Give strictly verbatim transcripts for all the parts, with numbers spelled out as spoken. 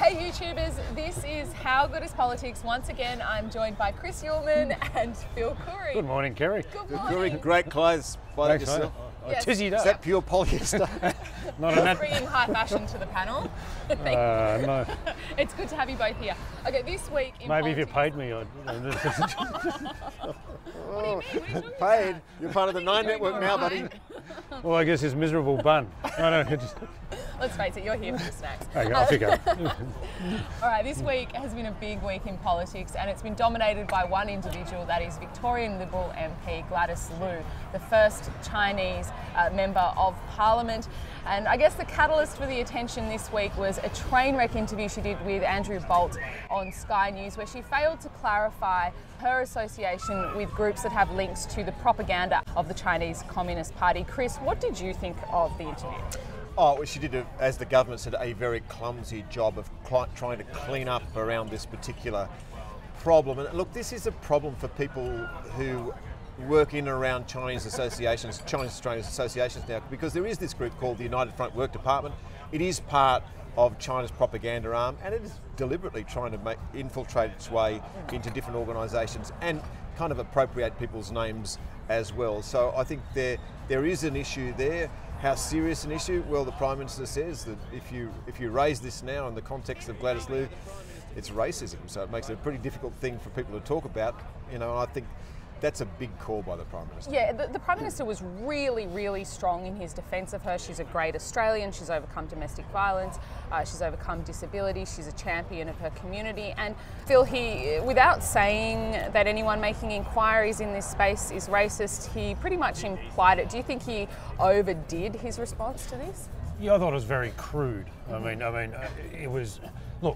Hey YouTubers, this is How Good is Politics. Once again, I'm joined by Chris Uhlmann and Phil Coorey. Good morning, Kerrie. Good Good morning. morning. Great clothes by Thanks, yourself. mate. Yes. I tizzied Is up. that pure polyester? Not a nat- Bringing high fashion to the panel. Thank you. uh, no. It's good to have you both here. Okay, this week in Maybe if you politics, paid me, I'd. What do you mean? What are you talking Paid. about? You're part of the Nine Doing Network all now, right. buddy. Well, I guess this miserable bun. No, no, it just. Let's face it, you're here for the snacks. Okay, off you go. All right, this week has been a big week in politics, and it's been dominated by one individual, that is Victorian Liberal M P Gladys Liu, the first Chinese uh, member of Parliament. And I guess the catalyst for the attention this week was a train wreck interview she did with Andrew Bolt on Sky News, where she failed to clarify her association with groups that have links to the propaganda of the Chinese Communist Party. Chris, what did you think of the interview? Oh, well, she did, a, as the government said, a very clumsy job of cl- trying to clean up around this particular problem. And look, this is a problem for people who work in and around Chinese associations, Chinese Australian associations now, because there is this group called the United Front Work Department. It is part of China's propaganda arm, and it is deliberately trying to make, infiltrate its way into different organisations and kind of appropriate people's names as well. So I think there there is an issue there. How serious an issue? Well, the Prime Minister says that if you if you raise this now in the context of Gladys Liu, it's racism. So it makes it a pretty difficult thing for people to talk about. You know, and I think that's a big call by the Prime Minister. Yeah, the, the Prime Minister was really, really strong in his defence of her. She's a great Australian. She's overcome domestic violence. Uh, she's overcome disability. She's a champion of her community. And Phil, he, without saying that anyone making inquiries in this space is racist, he pretty much implied it. Do you think he overdid his response to this? Yeah, I thought it was very crude. I mean, I mean, uh, it was. Look,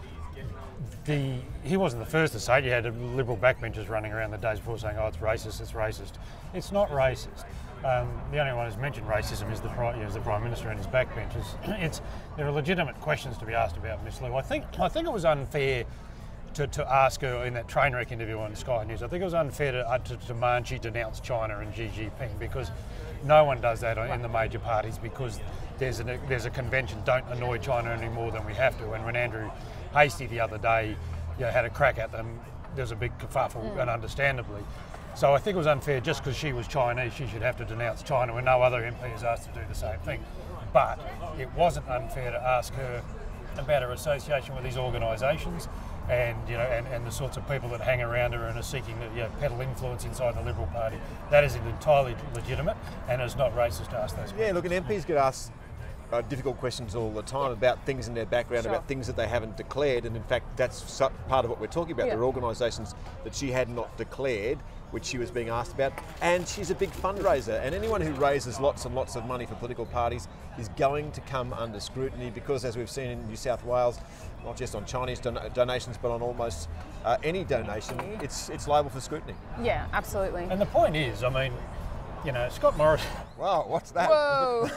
the he wasn't the first to say it. You had Liberal backbenchers running around the days before saying, "Oh, it's racist. It's racist." It's not racist. Um, the only one who's mentioned racism is the Prime, is the Prime Minister and his backbenchers. It's there are legitimate questions to be asked about Miss Liu. I think I think it was unfair to, to ask her in that train wreck interview on Sky News. I think it was unfair to, uh, to demand she denounce China and Xi Jinping, because no one does that in the major parties, because there's a there's a convention. Don't annoy China any more than we have to. And when Andrew Hastie the other day, you know, had a crack at them, there's a big kerfuffle, mm. and understandably. So I think it was unfair just because she was Chinese, she should have to denounce China when no other M P is asked to do the same thing. But it wasn't unfair to ask her about her association with these organisations, and you know, and, and the sorts of people that hang around her and are seeking to, you know, peddle influence inside the Liberal Party. That is entirely legitimate, and it's not racist to ask those questions. Yeah, look, and M Ps get asked Uh, difficult questions all the time about things in their background, Sure. about things that they haven't declared, and in fact that's su- part of what we're talking about. Yeah. There are organisations that she had not declared, which she was being asked about, and she's a big fundraiser, and anyone who raises lots and lots of money for political parties is going to come under scrutiny, because as we've seen in New South Wales, not just on Chinese don- donations but on almost uh, any donation, it's it's liable for scrutiny. Yeah, absolutely. And the point is, I mean, you know, Scott Morrison. Wow, what's that? Whoa!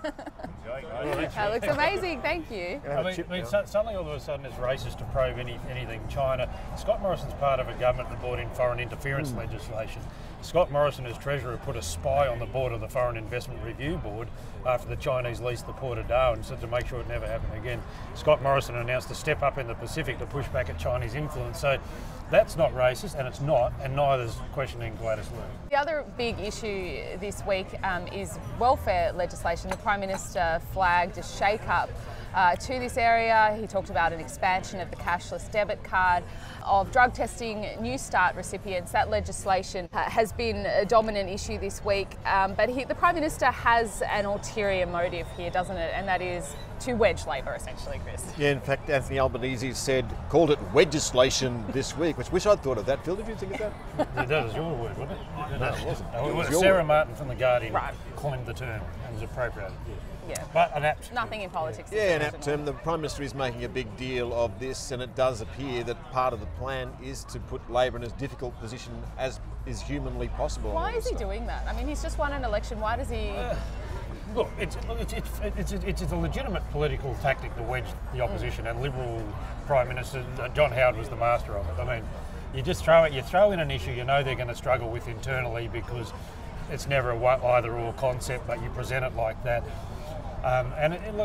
That looks amazing, thank you. I mean, I mean so, suddenly all of a sudden it's racist to probe any, anything China. Scott Morrison's part of a government that brought in foreign interference mm. legislation. Scott Morrison, as Treasurer, put a spy on the board of the Foreign Investment Review Board after the Chinese leased the Port of Darwin, so to make sure it never happened again. Scott Morrison announced a step up in the Pacific to push back at Chinese influence. So that's not racist, and it's not, and neither is questioning Gladys Liu. The other big issue this week um, is welfare legislation. The Prime Minister flagged a shake-up uh, to this area. He talked about an expansion of the cashless debit card, of drug testing New Start recipients. That legislation uh, has been a dominant issue this week, um, but he, the Prime Minister has an ulterior motive here, doesn't it? And that is to wedge Labor, essentially, Chris. Yeah, in fact, Anthony Albanese said, called it wedgislation this week, which wish I'd thought of that. Phil, did you think of that? That was your word, wasn't it? No, it wasn't. No, it It was was your Sarah word. Martin from The Guardian Right. coined the term and was appropriated. Yeah. Yeah. But an apt. Nothing in politics. is Yeah, an original. apt term. The Prime Minister is making a big deal of this, and it does appear that part of the plan is to put Labor in as difficult position as is humanly possible. Why is he doing that? I mean, he's just won an election. Why does he... Uh, Look, it's, look, it's, it's, it's, it's, it's a legitimate political tactic to wedge the opposition, and Liberal Prime Minister uh, John Howard was the master of it. I mean, you just throw it, you throw in an issue you know they're going to struggle with internally, because it's never a either or concept, but you present it like that. Um, and it, it, look,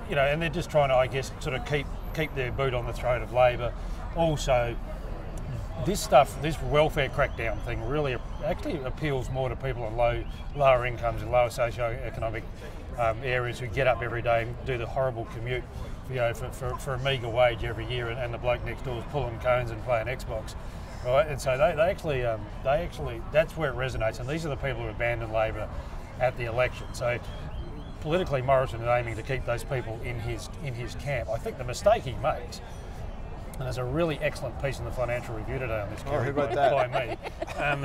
you know, and they're just trying to, I guess, sort of keep keep their boot on the throat of Labor. Also, this stuff, this welfare crackdown thing, really actually appeals more to people on low, lower incomes and lower socio-economic um, areas who get up every day and do the horrible commute, you know, for, for, for a meagre wage every year, and, and the bloke next door is pulling cones and playing Xbox, right? And so they, they actually, um, they actually, that's where it resonates. And these are the people who abandoned Labor at the election. So politically, Morrison is aiming to keep those people in his in his camp. I think the mistake he makes. And there's a really excellent piece in the Financial Review today on this, oh, who wrote by, that? by me. Um,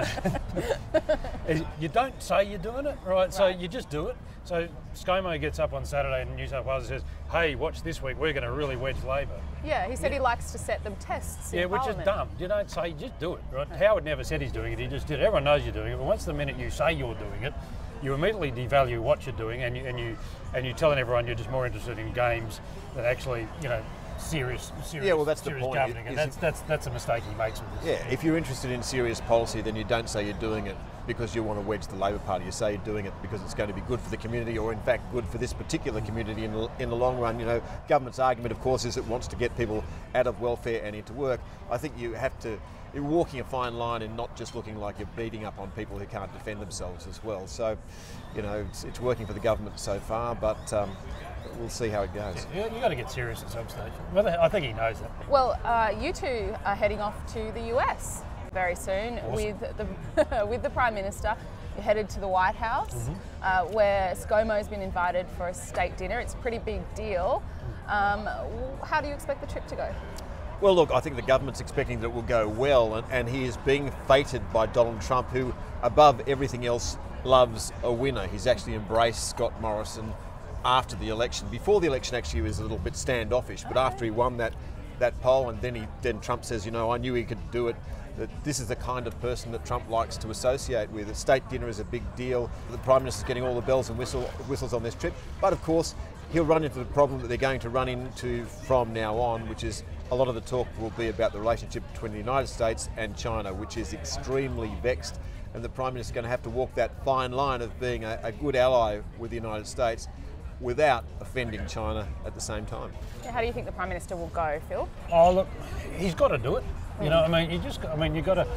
is you don't say you're doing it, right? So you just do it. So ScoMo gets up on Saturday in New South Wales and says, hey, watch this week, we're going to really wedge Labor. Yeah, he said yeah. he likes to set them tests in Yeah, which Parliament. is dumb. You don't say, just do it, right? No. Howard never said he's doing it, he just did it. Everyone knows you're doing it, but once the minute you say you're doing it, you immediately devalue what you're doing, and you and you and you're telling everyone you're just more interested in games than actually, you know, serious, serious, yeah, well, that's serious the point. governing, and Is that's, that's that's a mistake he makes with this. Yeah, if you're interested in serious policy, then you don't say you're doing it because you want to wedge the Labor Party. You say you're doing it because it's going to be good for the community, or in fact good for this particular community in the, in the long run. You know, government's argument, of course, is it wants to get people out of welfare and into work. I think you have to, you're walking a fine line and not just looking like you're beating up on people who can't defend themselves as well. So, you know, it's, it's working for the government so far, but um, we'll see how it goes. Yeah, you've got to get serious at some stage. Well, I think he knows that. Well, uh, you two are heading off to the U S very soon awesome. with the with the Prime Minister. You're headed to the White House, mm-hmm. uh, where ScoMo's been invited for a state dinner. It's a pretty big deal. Um, how do you expect the trip to go? Well, look, I think the government's expecting that it will go well, and, and he is being feted by Donald Trump, who, above everything else, loves a winner. He's actually embraced Scott Morrison after the election. Before the election, actually, he was a little bit standoffish, but after he won that that poll, and then he then Trump says, you know, I knew he could do it. That this is the kind of person that Trump likes to associate with. A state dinner is a big deal. The Prime Minister's getting all the bells and whistle, whistles on this trip, but of course, he'll run into the problem that they're going to run into from now on, which is a lot of the talk will be about the relationship between the United States and China, which is extremely vexed, and the Prime Minister's going to have to walk that fine line of being a, a good ally with the United States without offending China at the same time. How do you think the Prime Minister will go, Phil? Oh, look, he's got to do it. You know, I mean, you just, I mean, you've got to,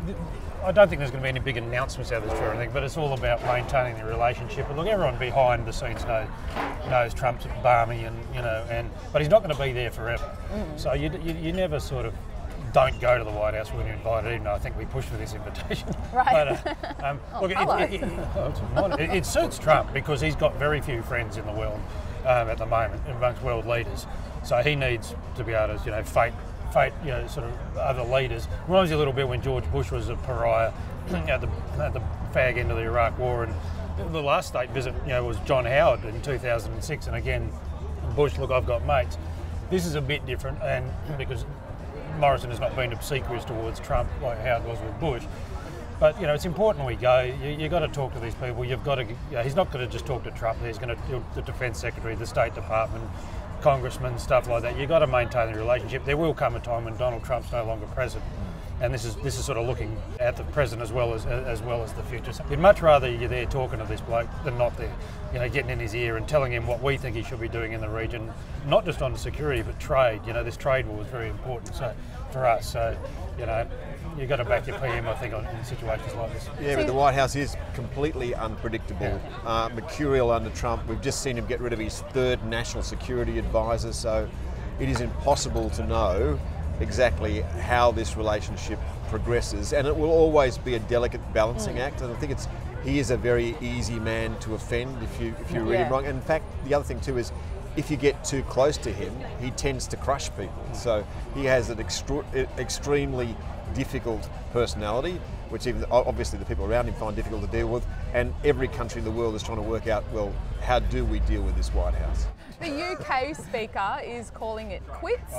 I don't think there's going to be any big announcements out of this trip or anything, but it's all about maintaining the relationship. And look, everyone behind the scenes knows, knows Trump's balmy, and, you know, and but he's not going to be there forever. Mm. So you, you you never sort of don't go to the White House when you're invited, even though I think we pushed for this invitation. Right. But, uh, um, oh, look, it, it, it, it, it suits Trump because he's got very few friends in the world um, at the moment amongst world leaders. So he needs to be able to, you know, fate. Fate, you know, sort of other leaders. Reminds you a little bit when George Bush was a pariah at the at the fag end of the Iraq War, and the last state visit, you know, was John Howard in two thousand six, and again, Bush. Look, I've got mates. This is a bit different, and because Morrison has not been obsequious towards Trump like Howard was with Bush. But you know, it's important we go. You, you've got to talk to these people. You've got to. You know, he's not going to just talk to Trump. He's going to the Defence Secretary, the State Department, congressmen, stuff like that. You've got to maintain the relationship. There will come a time when Donald Trump's no longer president, and this is this is sort of looking at the present as well as as well as the future. So we'd much rather you're there talking to this bloke than not there, you know, getting in his ear and telling him what we think he should be doing in the region, not just on security but trade. You know, this trade war is very important. So for us, so you know, you've got to back your P M, I think, on, in situations like this. Yeah, but the White House is completely unpredictable, yeah. uh, mercurial under Trump. We've just seen him get rid of his third national security advisor, so it is impossible to know exactly how this relationship progresses, and it will always be a delicate balancing mm. act. And I think it's he is a very easy man to offend if you if you read yeah. him wrong. And in fact, the other thing too is, if you get too close to him, he tends to crush people. So he has an extra- extremely difficult personality, which even obviously the people around him find difficult to deal with. And every country in the world is trying to work out, well, how do we deal with this White House? The U K Speaker is calling it quits.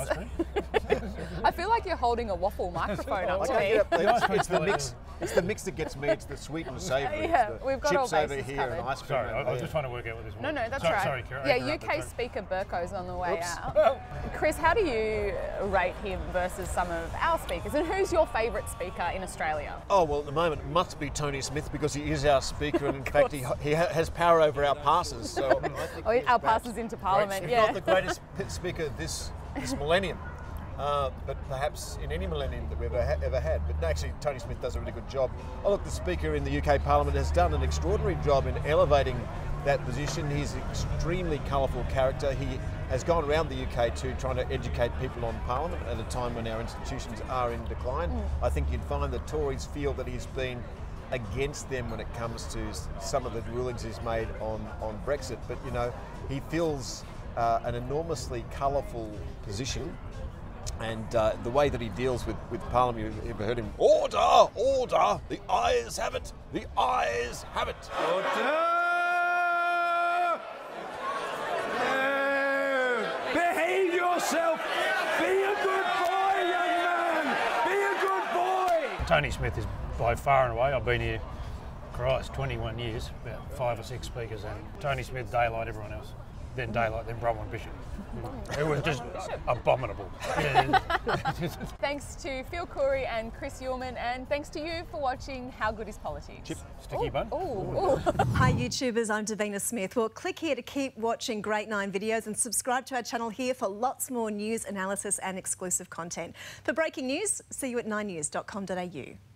I feel like you're holding a waffle microphone up to me. It's, it's the mix. It's the mix that gets me. It's the sweet and savoury. Yeah, it's the we've got chips all over bases here covered. and ice cream. Sorry, I, I was there. just trying to work out what this was. No, no, that's sorry, right. Sorry, Kerrie. Yeah, U K Speaker Bercow's on the way Oops. out. Chris, how do you rate him versus some of our speakers? And who's your favourite speaker in Australia? Oh, well, at the moment it must be Tony Smith because he is our speaker, and in fact he, he ha- has power over our passes. So I think Oh, he's our perhaps- passes into Yeah, Parliament. Great, Yeah. not the greatest p- speaker this this millennium, uh, but perhaps in any millennium that we've ever, ha- ever had. But actually, Tony Smith does a really good job. Oh, look, the Speaker in the U K Parliament has done an extraordinary job in elevating that position. He's an extremely colourful character. He has gone around the U K too, trying to educate people on Parliament at a time when our institutions are in decline. Mm. I think you'd find the Tories feel that he's been against them when it comes to some of the rulings he's made on, on Brexit. But, you know, he fills uh, an enormously colourful position. And uh, the way that he deals with, with Parliament, you've ever heard him, order, order, the ayes have it, the ayes have it. Order! Behave yourself! Be a good boy, young man! Be a good boy! Tony Smith is by far and away, I've been here, Christ, twenty-one years, about five or six speakers, and Tony Smith daylight everyone else. Then daylight, then Bronwyn Bishop. It was just abominable. Thanks to Phil Coorey and Chris Uhlmann, and thanks to you for watching How Good is Politics? Chip, sticky bun. Ooh, ooh. Hi YouTubers, I'm Davina Smith. Well, click here to keep watching Great Nine videos and subscribe to our channel here for lots more news, analysis and exclusive content. For breaking news, see you at nine news dot com dot a u.